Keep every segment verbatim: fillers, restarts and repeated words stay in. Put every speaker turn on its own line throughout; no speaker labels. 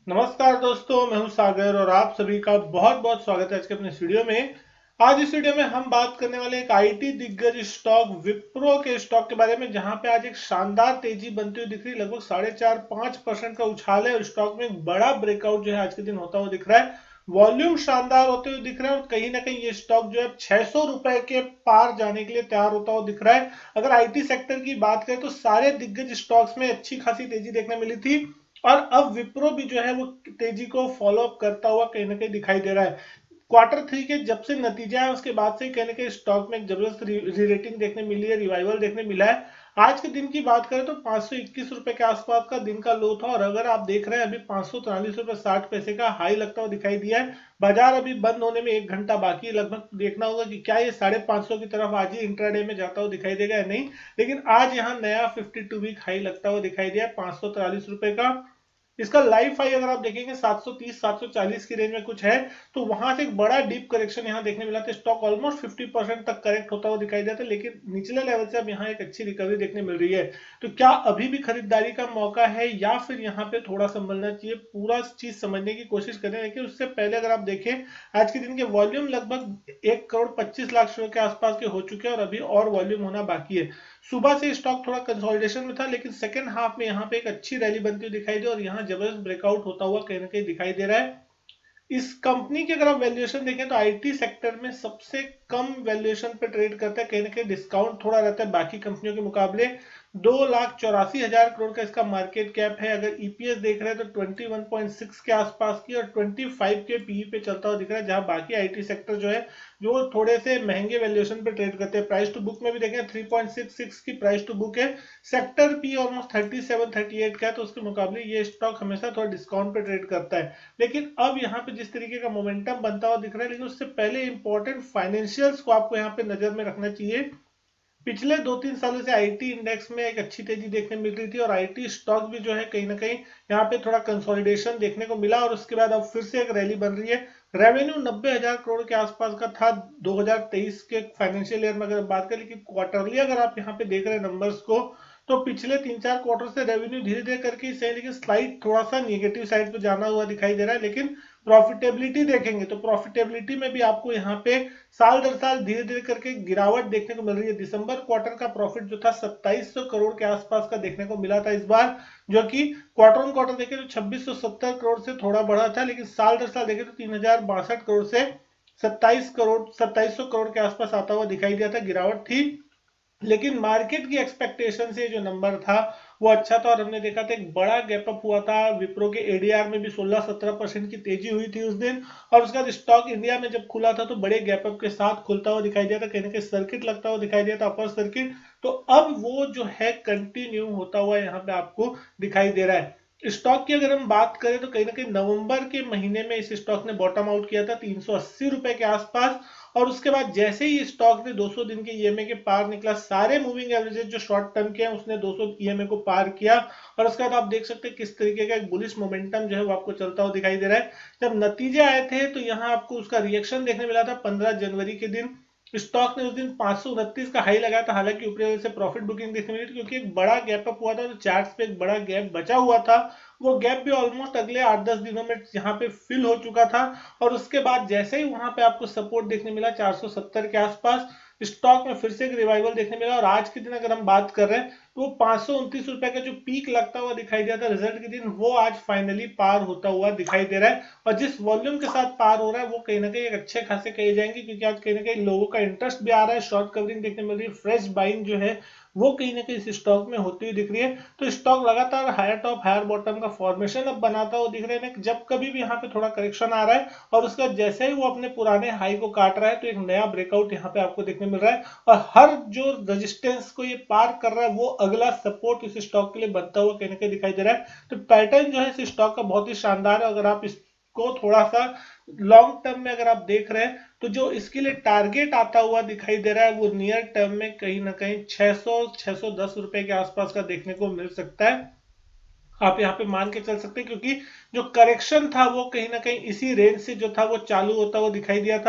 नमस्कार दोस्तों, मैं हूं सागर और आप सभी का बहुत बहुत स्वागत है आज के अपने इस वीडियो में। आज इस वीडियो में हम बात करने वाले एक आईटी दिग्गज स्टॉक विप्रो के स्टॉक के बारे में, जहां पे आज एक शानदार तेजी बनती हुई दिख रही है। लगभग साढ़े चार पांच परसेंट का उछाल है और स्टॉक में एक बड़ा ब्रेकआउट जो है आज के दिन होता हुआ दिख रहा है। वॉल्यूम शानदार होते हुए दिख रहा है और कहीं ना कहीं ये स्टॉक जो है छह सौ रुपए के पार जाने के लिए तैयार होता हुआ दिख रहा है। अगर आईटी सेक्टर की बात करें तो सारे दिग्गज स्टॉक्स में अच्छी खासी तेजी देखने मिली थी और अब विप्रो भी जो है वो तेजी को फॉलो अप करता हुआ कहीं ना कहीं दिखाई दे रहा है। क्वार्टर थ्री के जब से नतीजा है उसके बाद से कहीं ना कहीं स्टॉक में एक जबरदस्त री रेटिंग देखने मिली है, रिवाइवल देखने मिला है। आज के दिन की बात करें तो पांच सौ इक्कीस रुपए के आसपास का दिन का लो था और अगर आप देख रहे हैं अभी पांच सौ तिरालीस रुपए साठ पैसे का हाई लगता हुआ दिखाई दिया है। बाजार अभी बंद होने में एक घंटा बाकी है, लगभग देखना होगा कि क्या ये साढ़े पांच सौ की तरफ आज ही इंट्राडे में जाता हुआ दिखाई देगा या नहीं। लेकिन आज यहाँ नया फिफ्टी टू वीक हाई लगता हुआ दिखाई दिया है पांच सौ तिरालीस रुपए का। इसका लाइफ हाई अगर आप देखेंगे सात सौ तीस सात सौ चालीस की रेंज में कुछ है, तो वहां से एक बड़ा डीप करेक्शन यहां देखने मिला था। स्टॉक ऑलमोस्ट पचास परसेंट तक करेक्ट होता हुआ दिखाई देता है, लेकिन निचले लेवल से अब यहाँ एक अच्छी रिकवरी देखने मिल रही है। तो क्या अभी भी खरीदारी का मौका है या फिर यहाँ पे थोड़ा संभलना चाहिए, पूरा चीज समझने की कोशिश करें। लेकिन उससे पहले अगर आप देखें आज के दिन के वॉल्यूम लगभग एक करोड़ पच्चीस लाख शेयर के आसपास के हो चुके हैं और अभी और वॉल्यूम होना बाकी है। सुबह से स्टॉक थोड़ा कंसोलिडेशन में था, लेकिन सेकंड हाफ में यहाँ पे एक अच्छी रैली बनती हुई दिखाई दी और यहाँ जबरदस्त ब्रेकआउट होता हुआ कहीं ना कहीं दिखाई दे रहा है। इस कंपनी की अगर आप वैल्यूएशन देखें तो आईटी सेक्टर में सबसे कम वैल्यूएशन पे ट्रेड करता है, कहीं ना कहीं डिस्काउंट थोड़ा रहता है बाकी कंपनियों के मुकाबले। दो लाख चौरासी हजार करोड़ का इसका मार्केट कैप है। अगर ईपीएस देख रहे हैं तो इक्कीस पॉइंट छह के आसपास की और पच्चीस के पीई पे चलता हुआ दिख रहा है, जहां बाकी आईटी सेक्टर जो है जो थोड़े से महंगे वैल्यूएशन पे ट्रेड करते हैं। प्राइस टू बुक में भी देखें तीन पॉइंट छह छह की प्राइस टू बुक है। सेक्टर पी ऑलमोस्ट सैंतीस अड़तीस का है, तो उसके मुकाबले ये स्टॉक हमेशा थोड़ा डिस्काउंट पे ट्रेड करता है। लेकिन अब यहाँ पे जिस तरीके का मोमेंटम बनता हुआ दिख रहा है, लेकिन उससे पहले इंपॉर्टेंट फाइनेंशियल्स को आपको यहाँ पे नजर में रखना चाहिए। पिछले दो तीन सालों से आईटी इंडेक्स में एक अच्छी तेजी देखने मिल रही थी और आईटी स्टॉक भी जो है कहीं ना कहीं यहाँ पे थोड़ा कंसोलिडेशन देखने को मिला और उसके बाद अब फिर से एक रैली बन रही है। रेवेन्यू नब्बे हजार करोड़ के आसपास का था दो हज़ार तेईस के फाइनेंशियल ईयर में अगर बात करें, लेकिन क्वार्टरली अगर आप यहाँ पे देख रहे हैं नंबर्स को तो पिछले तीन चार क्वार्टर से रेवेन्यू धीरे धीरे करके ही सही, लेकिन स्लाइड थोड़ा सा निगेटिव साइड पे जाना हुआ दिखाई दे रहा है। लेकिन प्रॉफिटेबिलिटी देखेंगे तो प्रॉफिटेबिलिटी में भी आपको यहाँ पे साल दर साल धीरे धीरे करके गिरावट देखने को मिल रही है। दिसंबर क्वार्टर का प्रॉफिट जो था सत्ताईस सौ करोड़ के आसपास का देखने को मिला था इस बार, जो कि क्वार्टर ऑन क्वार्टर देखें तो छब्बीस सौ सत्तर करोड़ से थोड़ा बढ़ा था, लेकिन साल दर साल देखें तो तीन हजार बासठ करोड़ से सत्ताईस करोड़ सत्ताईस सौ करोड़ के आसपास आता हुआ दिखाई दिया था, गिरावट थी। लेकिन मार्केट की एक्सपेक्टेशन से जो नंबर था वो अच्छा था और हमने देखा था एक बड़ा गैप अप हुआ था। विप्रो के एडीआर में भी सोलह सत्रह परसेंट की तेजी हुई थी उस दिन और उसका स्टॉक इंडिया में जब खुला था तो बड़े गैप अप के साथ खुलता हुआ दिखाई दिया था, कहीं ना कहीं सर्किट लगता हुआ दिखाई दिया था, अपर सर्किट। तो अब वो जो है कंटिन्यू होता हुआ यहाँ पे आपको दिखाई दे रहा है। स्टॉक की अगर हम बात करें तो कहीं ना कहीं नवंबर के महीने में इस स्टॉक ने बॉटम आउट किया था तीन सौ अस्सी रुपए के आसपास और उसके बाद जैसे ही स्टॉक ने दो सौ दिन के ईएमए के पार निकला, सारे मूविंग एवरेजेस जो शॉर्ट टर्म के हैं उसने दो सौ ईएमए को पार किया और उसके बाद आप देख सकते हैं किस तरीके का एक बुलिश मोमेंटम जो है वो आपको चलता हुआ दिखाई दे रहा है। जब नतीजे आए थे तो यहाँ आपको उसका रिएक्शन देखने मिला था पंद्रह जनवरी के दिन। स्टॉक ने उस दिन पांच सौ उनतीस का हाई लगाया था, हालांकि ऊपरी से प्रॉफिट बुकिंग देखने मिली थी क्योंकि एक बड़ा गैप अप हुआ था, तो चार्ट्स पे एक बड़ा गैप बचा हुआ था। वो गैप भी ऑलमोस्ट अगले आठ दस दिनों में यहाँ पे फिल हो चुका था और उसके बाद जैसे ही वहां पे आपको सपोर्ट देखने मिला चार सौ सत्तर के आसपास, स्टॉक में फिर से एक रिवाइवल देखने मिला और आज के दिन अगर हम बात कर रहे हैं तो वो पांच सौ उनतीस रुपए का जो पीक लगता हुआ दिखाई दिया था रिजल्ट के दिन, वो आज फाइनली पार होता हुआ दिखाई दे रहा है। और जिस वॉल्यूम के साथ पार हो रहा है वो कहीं ना कहीं एक अच्छे खासे कहे जाएंगे, क्योंकि आज कहीं ना कहीं लोगों का इंटरेस्ट भी आ रहा है, शॉर्ट कवरिंग देखने मिल रही है, फ्रेश बाइंग जो है वो कहीं ना कहीं इस स्टॉक में होती हुई दिख रही है। तो स्टॉक लगातार हायर टॉप हायर बॉटम का फॉर्मेशन अब बनाता हुआ दिख रहा है। जब कभी भी यहाँ पे थोड़ा करेक्शन आ रहा है और उसका जैसे ही वो अपने पुराने हाई को काट रहा है तो एक नया ब्रेकआउट यहाँ पे आपको देखने मिल रहा है और हर जो रेजिस्टेंस को ये पार कर रहा है वो अगला सपोर्ट इस स्टॉक के लिए बनता हुआ कहीं ना कहीं दिखाई दे रहा है। तो पैटर्न जो है इस स्टॉक का बहुत ही शानदार है। अगर आप इसको थोड़ा सा लॉन्ग टर्म में अगर आप देख रहे हैं तो जो इसके लिए टारगेट आता हुआ दिखाई दे रहा है वो नियर टर्म में कहीं ना कहीं छह सौ छह सौ दस रुपए के आसपास का देखने को मिल सकता है। आप यहाँ पे मान के चल सकते हैं, क्योंकि जो करेक्शन था वो कहीं ना कहीं इसी रेंज से जो था वो चालू होता हुआ दिखाई दिया था।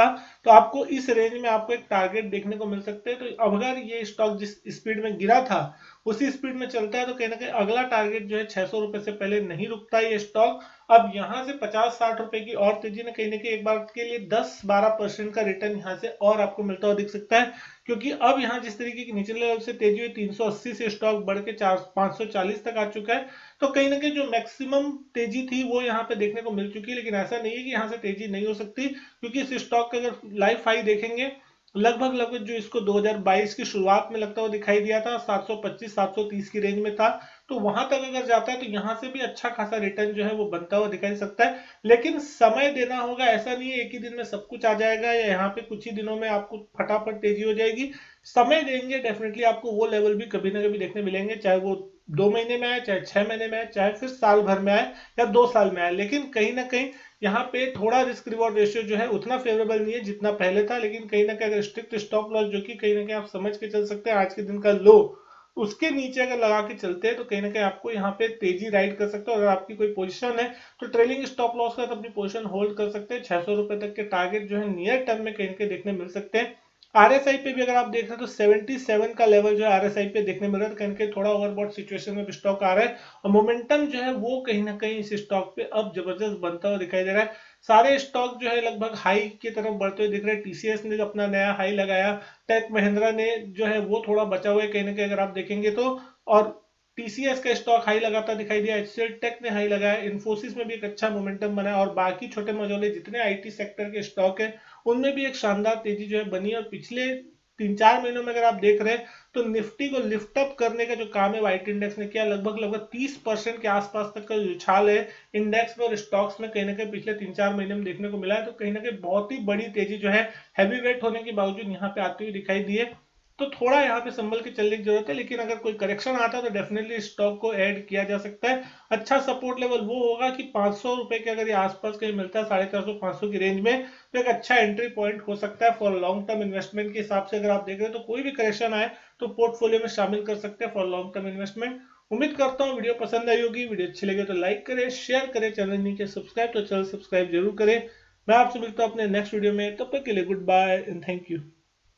तो आपको इस रेंज में आपको एक टारगेट देखने को मिल सकते हैं। तो अगर ये स्टॉक जिस स्पीड में गिरा था उसी स्पीड में चलता है तो कहीं ना कहीं अगला टारगेट जो है छह सौ रुपए से पहले नहीं रुकता ये स्टॉक। अब यहाँ से पचास साठ रुपए की और तेजी ने कहीं ना कहीं एक बार के लिए दस बारह परसेंट का रिटर्न यहाँ से और आपको मिलता हुआ दिख सकता है, क्योंकि अब यहाँ जिस तरीके की निचले लेवल से तेजी हुई तीन सौ अस्सी से स्टॉक बढ़ के चार पाँच सौ चालीस तक आ चुका है। तो कहीं ना कहीं जो मैक्सिमम तेजी थी वो यहाँ पे देखने को मिल चुकी है, लेकिन ऐसा नहीं है कि यहाँ से तेजी नहीं हो सकती, क्योंकि इस स्टॉक का अगर लाइफ हाई देखेंगे लगभग लगभग जो इसको दो हज़ार बाईस की शुरुआत में लगता हुआ दिखाई दिया था सात सौ पच्चीस सात सौ तीस की रेंज में था, तो वहां तक अगर जाता है तो यहां से भी अच्छा खासा रिटर्न जो है वो बनता हुआ दिखाई सकता है। लेकिन समय देना होगा, ऐसा नहीं है एक ही दिन में सब कुछ आ जाएगा या यहाँ पे कुछ ही दिनों में आपको फटाफट तेजी हो जाएगी। समय देंगे डेफिनेटली आपको वो लेवल भी कभी ना कभी देखने मिलेंगे, चाहे वो दो महीने में आए, चाहे छह महीने में आए, चाहे फिर साल भर में आए या दो साल में आए। लेकिन कहीं ना कहीं यहाँ पे थोड़ा रिस्क रिवॉर्ड रेशियो जो है उतना फेवरेबल नहीं है जितना पहले था, लेकिन कहीं ना कहीं अगर स्ट्रिक्ट स्टॉप लॉस जो कि कहीं ना कहीं आप समझ के चल सकते हैं आज के दिन का लो उसके नीचे अगर लगा के चलते हैं तो कहीं ना कहीं आपको यहाँ पे तेजी राइड कर सकते हो। अगर आपकी कोई पोजीशन है तो ट्रेलिंग स्टॉप लॉस का तो अपनी पोजीशन होल्ड कर सकते हैं। छह सौ रुपए तक के टारगेट जो है नियर टर्म में कहीं ना कहीं देखने मिल सकते हैं। आरएसआई पे भी अगर आप देख रहे हैं तो सतहत्तर का लेवल जो है आरएसआई पे देखने मिल रहा है, तो कहीं थोड़ा ओवरबॉट सिचुएशन में स्टॉक आ रहा है और मोमेंटम जो है वो कहीं ना कहीं इस स्टॉक पे अब जबरदस्त बनता हुआ दिखाई दे रहा है। सारे स्टॉक जो है लगभग हाई की तरफ बढ़ते हुए दिख रहे हैं। टीसीएस ने अपना नया हाई लगाया, टेक महिंद्रा ने जो है वो थोड़ा बचा हुआ है कहीं ना कहीं अगर आप देखेंगे तो, और टीसीएस का स्टॉक हाई लगाता दिखाई दिया, एचसीएल टेक ने हाई लगाया, इन्फोसिस में भी एक अच्छा मोमेंटम बना और बाकी छोटे मझोले जितने आईटी सेक्टर के स्टॉक है उनमें भी एक शानदार तेजी जो है बनी। और पिछले तीन चार महीनों में अगर आप देख रहे हैं तो निफ्टी को लिफ्ट अप करने का जो काम है वाइट इंडेक्स ने किया, लगभग लगभग तीस परसेंट के आसपास तक का उछाल है इंडेक्स में और स्टॉक्स में कहीं ना कहीं पिछले तीन चार महीने में देखने को मिला है। तो कहीं ना कहीं बहुत ही बड़ी तेजी जो है हैवी वेट होने के बावजूद यहाँ पे आती हुई दिखाई दी है। तो थोड़ा यहाँ पे संभल के चलने की जरूरत है, लेकिन अगर कोई करेक्शन आता है तो डेफिनेटली स्टॉक को ऐड किया जा सकता है। अच्छा सपोर्ट लेवल वो होगा कि पांच सौ रुपए के अगर ये आसपास कहीं मिलता है साढ़े चार सौ पांच सौ की रेंज में तो एक अच्छा एंट्री पॉइंट हो सकता है फॉर लॉन्ग टर्म इन्वेस्टमेंट के हिसाब से। अगर आप देख रहे हैं तो कोई भी करेक्शन आए तो पोर्टफोलियो में शामिल कर सकते हैं फॉर लॉन्ग टर्म इन्वेस्टमेंट। उम्मीद करता हूँ वीडियो पसंद आई होगी। वीडियो अच्छी लगे तो लाइक करें, शेयर करें, चैनल नीचे सब्सक्राइब तो चैनल सब्सक्राइब जरूर करें। मैं आपसे मिलता हूँ अपने नेक्स्ट वीडियो में, तब तक के लिए goodbye and thank you.